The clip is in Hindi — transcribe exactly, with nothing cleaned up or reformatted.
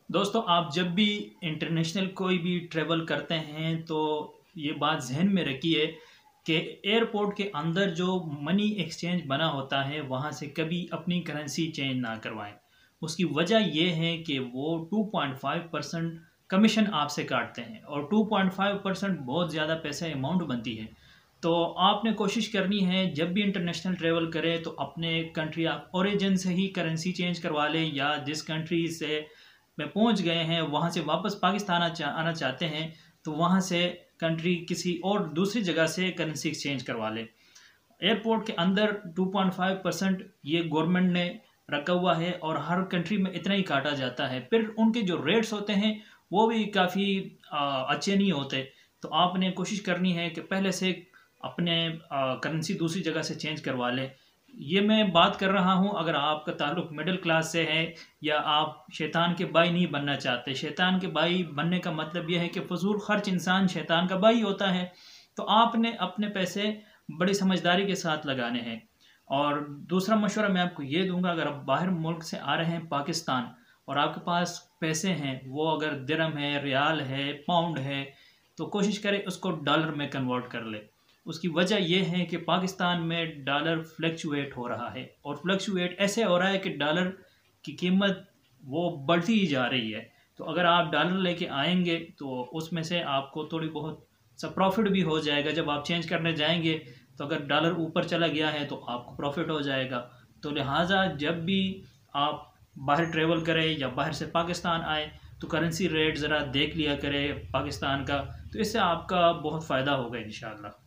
दोस्तों, आप जब भी इंटरनेशनल कोई भी ट्रैवल करते हैं तो ये बात जहन में रखिए कि एयरपोर्ट के अंदर जो मनी एक्सचेंज बना होता है वहाँ से कभी अपनी करेंसी चेंज ना करवाएं। उसकी वजह ये है कि वो two point five percent commission आपसे काटते हैं और टू पॉइंट फाइव परसेंट बहुत ज़्यादा पैसा अमाउंट बनती है। तो आपने कोशिश करनी है जब भी इंटरनेशनल ट्रैवल करें तो अपने कंट्री ऑफ ओरिजिन से ही करेंसी चेंज करवा लें, या जिस कंट्री से में पहुंच गए हैं वहां से वापस पाकिस्तान आ चा, आना चाहते हैं तो वहां से कंट्री किसी और दूसरी जगह से करेंसी एक्सचेंज करवा लें। एयरपोर्ट के अंदर टू पॉइंट फाइव परसेंट ये गवर्नमेंट ने रखा हुआ है और हर कंट्री में इतना ही काटा जाता है। फिर उनके जो रेट्स होते हैं वो भी काफ़ी अच्छे नहीं होते। तो आपने कोशिश करनी है कि पहले से अपने करेंसी दूसरी जगह से चेंज करवा लें। ये मैं बात कर रहा हूँ अगर आपका ताल्लुक मिडिल क्लास से है या आप शैतान के भाई नहीं बनना चाहते। शैतान के भाई बनने का मतलब यह है कि फजूल खर्च इंसान शैतान का भाई होता है। तो आपने अपने पैसे बड़ी समझदारी के साथ लगाने हैं। और दूसरा मशवरा मैं आपको ये दूंगा, अगर आप बाहर मुल्क से आ रहे हैं पाकिस्तान और आपके पास पैसे हैं, वो अगर दिरहम है, रियाल है, पाउंड है, तो कोशिश करें उसको डॉलर में कन्वर्ट कर ले। उसकी वजह यह है कि पाकिस्तान में डॉलर फ्लक्चुएट हो रहा है और फ्लक्चुएट ऐसे हो रहा है कि डॉलर की कीमत वो बढ़ती ही जा रही है। तो अगर आप डॉलर लेके आएंगे तो उसमें से आपको थोड़ी बहुत सा प्रॉफिट भी हो जाएगा। जब आप चेंज करने जाएंगे तो अगर डॉलर ऊपर चला गया है तो आपको प्रॉफिट हो जाएगा। तो लिहाजा जब भी आप बाहर ट्रेवल करें या बाहर से पाकिस्तान आए तो करेंसी रेट ज़रा देख लिया करें पाकिस्तान का, तो इससे आपका बहुत फ़ायदा होगा इंशाल्लाह।